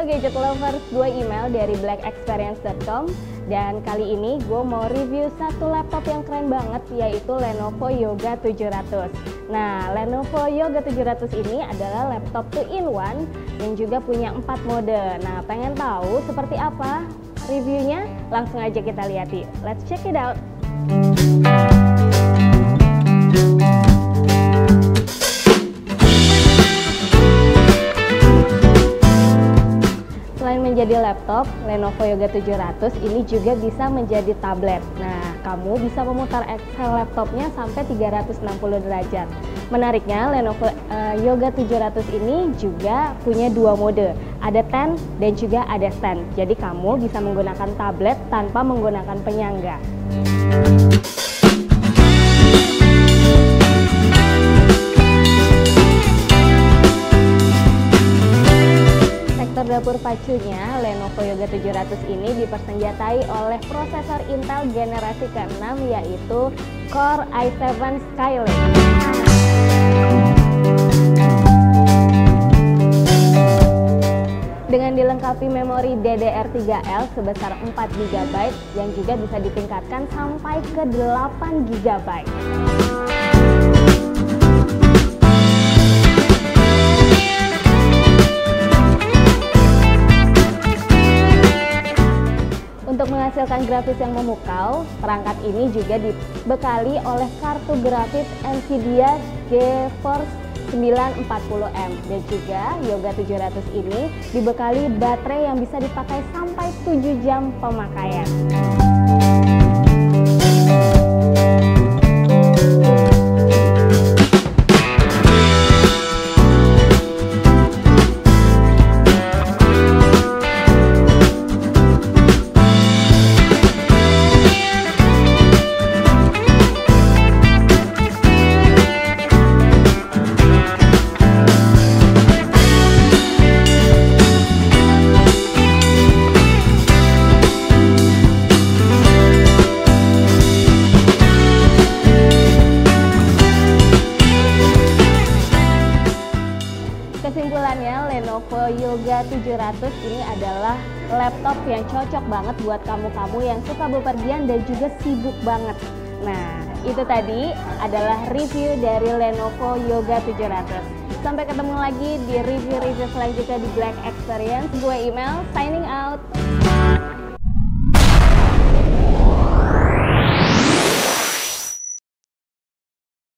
Gadget Lovers, gue email dari blackexperience.com. Dan kali ini gue mau review satu laptop yang keren banget, yaitu Lenovo Yoga 700. Nah, Lenovo Yoga 700 ini adalah laptop 2-in-1 yang juga punya 4 mode. Nah, pengen tahu seperti apa reviewnya? Langsung aja kita lihat yuk. Let's check it out. Selain menjadi laptop, Lenovo Yoga 700 ini juga bisa menjadi tablet. Nah, kamu bisa memutar Excel laptopnya sampai 360 derajat. Menariknya, Lenovo Yoga 700 ini juga punya 2 mode. Ada stand dan juga ada stand. Jadi kamu bisa menggunakan tablet tanpa menggunakan penyangga. Dapur pacunya, Lenovo Yoga 700 ini dipersenjatai oleh prosesor Intel generasi ke-6 yaitu Core i7 Skylake. Dengan dilengkapi memori DDR3L sebesar 4 GB yang juga bisa ditingkatkan sampai ke 8 GB. Untuk menghasilkan grafis yang memukau, perangkat ini juga dibekali oleh kartu grafis Nvidia GeForce 940M dan juga Yoga 700 ini dibekali baterai yang bisa dipakai sampai 7 jam pemakaian. Kesimpulannya, Lenovo Yoga 700 ini adalah laptop yang cocok banget buat kamu-kamu yang suka bepergian dan juga sibuk banget. Nah, itu tadi adalah review dari Lenovo Yoga 700. Sampai ketemu lagi di review-review selanjutnya di Black Experience. Gue Email, signing out.